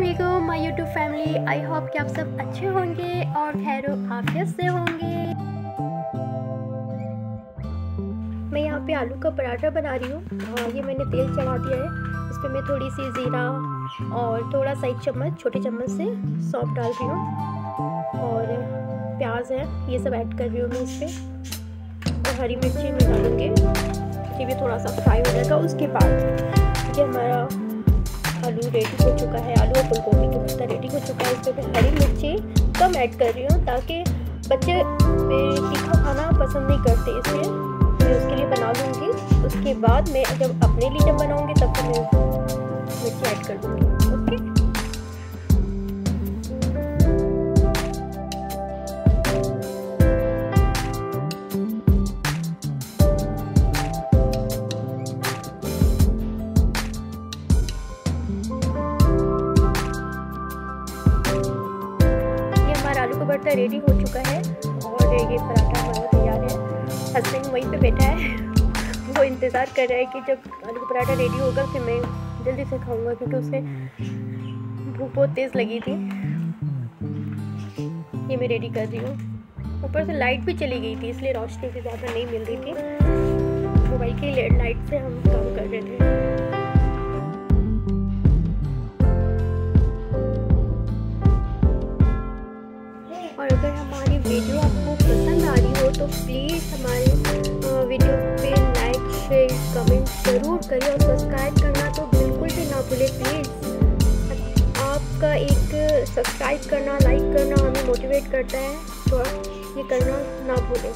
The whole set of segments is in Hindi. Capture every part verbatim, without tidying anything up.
अस्सलामुअलैकुम my YouTube family. I hope कि आप सब अच्छे होंगे और खैर आफियत से होंगे। मैं यहाँ पे आलू का पराठा बना रही हूँ। ये मैंने तेल चढ़ा दिया है, इस पर मैं थोड़ी सी ज़ीरा और थोड़ा सा एक चम्मच छोटे चम्मच से सौंफ डाल रही हूँ और प्याज है ये सब ऐड कर रही हूँ मैं इस पर, और हरी मिर्ची मैं डालूँगी। ये भी थोड़ा सा फ्राई हो जाएगा। उसके बाद ये हमारा आलू रेडी हो चुका है, आलू और फूलगोभी का भुर्ता रेडी हो चुका है। इसमें मैं हरी मिर्ची कम ऐड कर रही हूँ ताकि बच्चे तीखा खाना पसंद नहीं करते, इसलिए मैं उसके लिए बना लूँगी। उसके बाद मैं जब अपने लिए जब बनाऊँगी तब तो मैं मिर्ची ऐड कर दूँगी। ओके, आलू का भरता रेडी हो चुका है और ये पराठा हमारा तैयार है। हस्बैंड वहीं पे बैठा है, वो इंतज़ार कर रहा है कि जब आलू का पराठा रेडी होगा फिर मैं जल्दी से खाऊंगा, क्योंकि उसे भूख बहुत तेज़ लगी थी। ये मैं रेडी कर रही हूँ। ऊपर से लाइट भी चली गई थी, इसलिए रोशनी भी ज़्यादा नहीं मिल रही थी। मोबाइल की लाइट से हम काम कर रहे थे। और अगर हमारी वीडियो आपको पसंद आ रही हो तो प्लीज़ हमारे वीडियो पे लाइक शेयर कमेंट ज़रूर करिए और सब्सक्राइब करना तो बिल्कुल भी ना भूलें प्लीज़। आपका एक सब्सक्राइब करना, लाइक करना हमें मोटिवेट करता है, तो ये करना ना भूलें।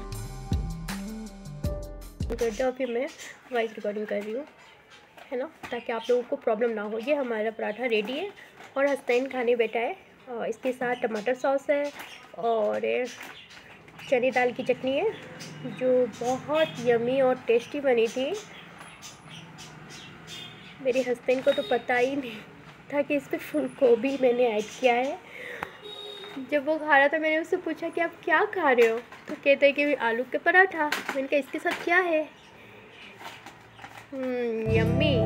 करता फिर मैं वॉइस रिकॉर्डिंग कर रही हूँ, है ना, ताकि आप लोगों को प्रॉब्लम ना हो। ये हमारा पराठा रेडी है और हस्नैन खाने बैठा है। और इसके साथ टमाटर सॉस है और चने दाल की चटनी है जो बहुत यमी और टेस्टी बनी थी। मेरे हस्बैंड को तो पता ही नहीं था कि इस पर फूल गोभी मैंने ऐड किया है। जब वो खा रहा था मैंने उससे पूछा कि आप क्या खा रहे हो, तो कहते हैं कि आलू के पराठा। मैंने कहा इसके साथ क्या है? यम्मी।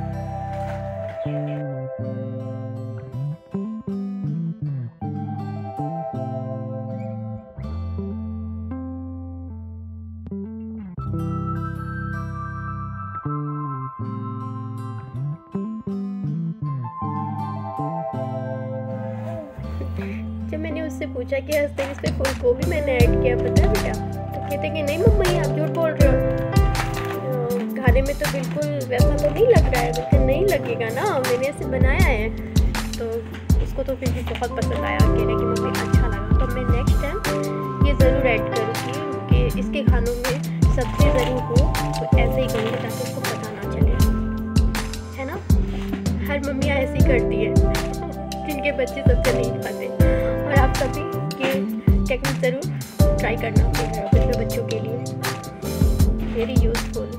जब मैंने उससे पूछा कि हस्ते इस पे फूल गोभी मैंने ऐड किया, पता है बेटा, तो कहते कि नहीं मम्मा ये आप झूठ बोल रहे हो, खाने में तो बिल्कुल वैसा तो नहीं लग रहा है। बिल्कुल नहीं लगेगा ना, मैंने इसे बनाया है। तो उसको तो फिर भी बहुत पसंद आया, कह रहे कि मम्मी अच्छा लगा। तो मैं नेक्स्ट टाइम ये ज़रूर ऐड करूँगी कि इसके खानों में सब्ज़ी ज़रूर हो, तो ऐसे ही करूँगी ताकि उसको पता ना चले, है ना। हर मम्मियाँ ऐसी करती है जिनके बच्चे सब्ज़ी नहीं खाते। और आप सभी ये टेक्निक ज़रूर ट्राई करना अपने घर पे अपने बच्चों के लिए, वेरी यूज़फुल।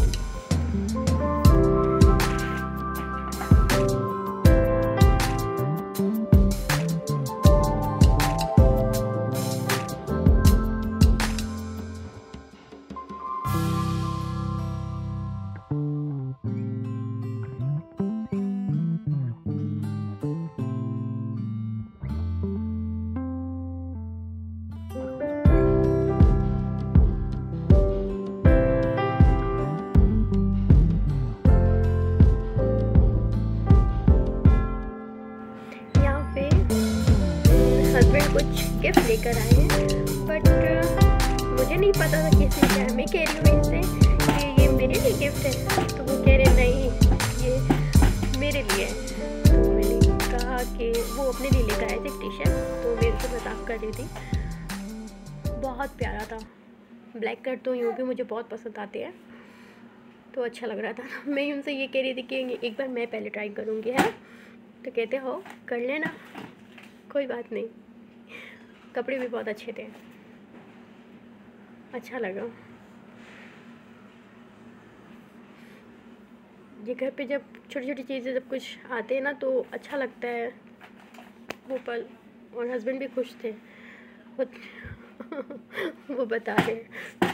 हस्बैंड कुछ गिफ्ट लेकर आए हैं, बट मुझे नहीं पता था किसने क्या है। मैं कह रही हूँ इनसे कि ये मेरे लिए गिफ्ट है, तो वो कह रहे नहीं ये मेरे लिए है। तो मैंने कहा कि वो अपने लिए लेकर आए थे टी शर्ट, तो मेरे से मजाक कर रही थी। बहुत प्यारा था, ब्लैक कलर तो यूँ भी मुझे बहुत पसंद आते हैं, तो अच्छा लग रहा था। मैं उनसे ये कह रही थी कि एक बार मैं पहले ट्राई करूँगी, है। तो कहते हो कर लेना, कोई बात नहीं। कपड़े भी बहुत अच्छे थे, अच्छा लगा। ये घर पे जब छोटी छोटी चीज़ें जब कुछ आते हैं ना तो अच्छा लगता है वो पल। और हस्बैंड भी खुश थे वो, वो बता रहे